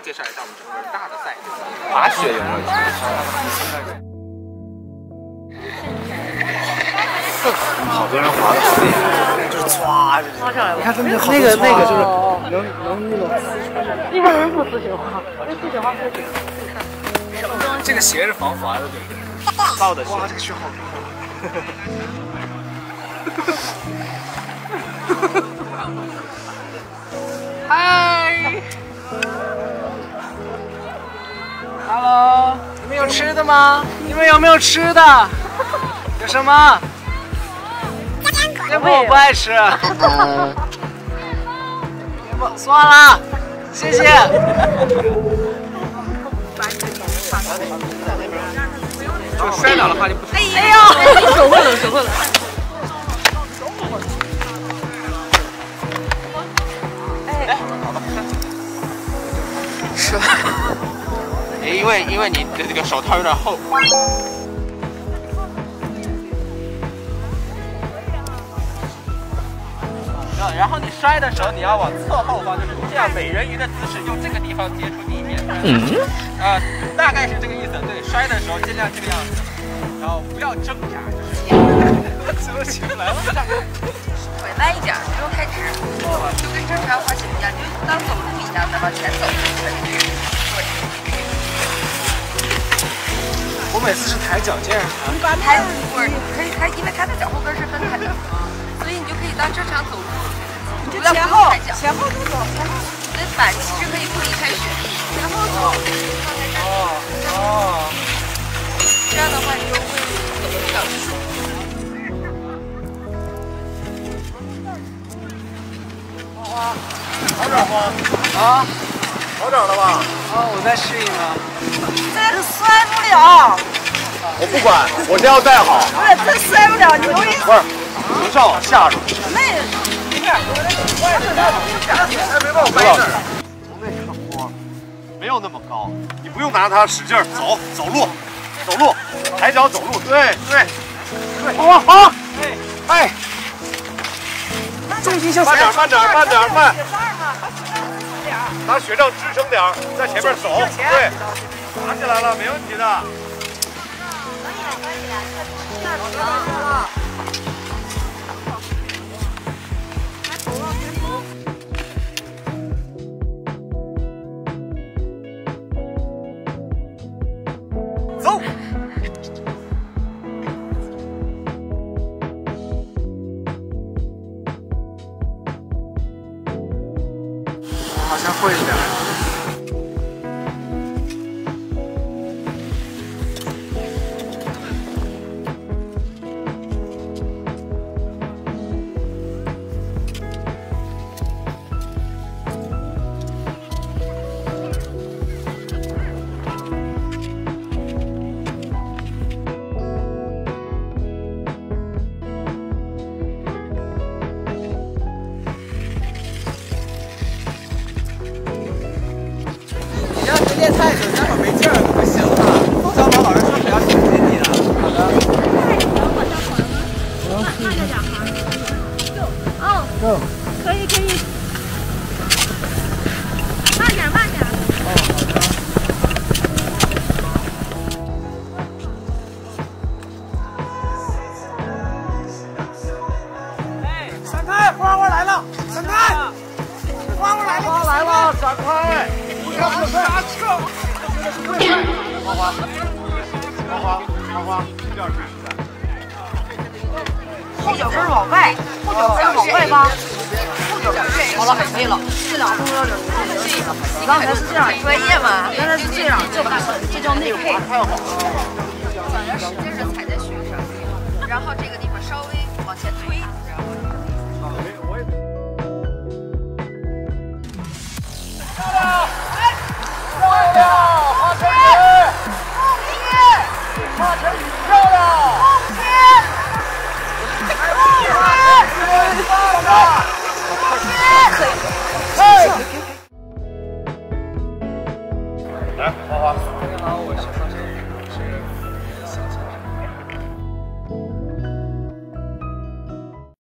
介绍一下我们整个大的赛事。 滑雪有没有？好多人滑的好厉害，就是唰， 滑下来了。 你看他们那个就是能那种。 一般人不自行滑，因为自行滑是这个鞋是防滑的，对不对？造的鞋。哇，这个雪好高。 嗨 ，Hello， 你们有吃的吗？你们有没有吃的？有什么？我不爱吃。算了，谢谢。就摔倒的话就不。 哎呦，手会了，手会了。哎， 是。因为你的这个手套有点厚。然后你摔的时候，你要往侧后方，就是这样美人鱼的姿势，用这个地方接触地面。大概是这个意思。对，摔的时候尽量这个样子，然后不要挣扎，就是。起来了。 腿弯一点，不用太直，就跟正常滑雪一样，就当走路一样的往前走。 我每次是抬脚尖儿， 抬不是可以抬，因为它的脚后跟是分开的，所以你就可以当正常走路。不要前后都走，前后。你的板其实可以不离开雪地，前后走，放在这儿。这样的话你就会走得比较顺。 好找吗？ 啊， 好找了吧？ 我在适应呢。 这个摔不了。 我不管，我这要带好。 不是，真摔不了，你容易。 不是，不上往下手。 那。 从那上坡，没有那么高，你不用拿它使劲走路，抬脚走路，对。好，哎， 重心向慢点，把雪杖支撑点，在前面手，对，拿起来了，没问题的。走。 好像会一点。练太久，待会儿没劲儿可不行了。张宝老师说只要小心你的。好的。 慢着点哈。哦，可以。慢点。 哎，闪开！花花来了！闪开！花花来了！闪开！刹车！ 花花，一点注意点。 后脚跟往外，后脚跟往外挖。好了，可以了。这两个动作你刚才是这样，专业嘛？刚才是这样，这叫内配。反而使劲是踩在雪上，然后这个地方稍微往前推，然后。 漂亮，花圈女，花圈女漂亮，来，花花。 我先上车。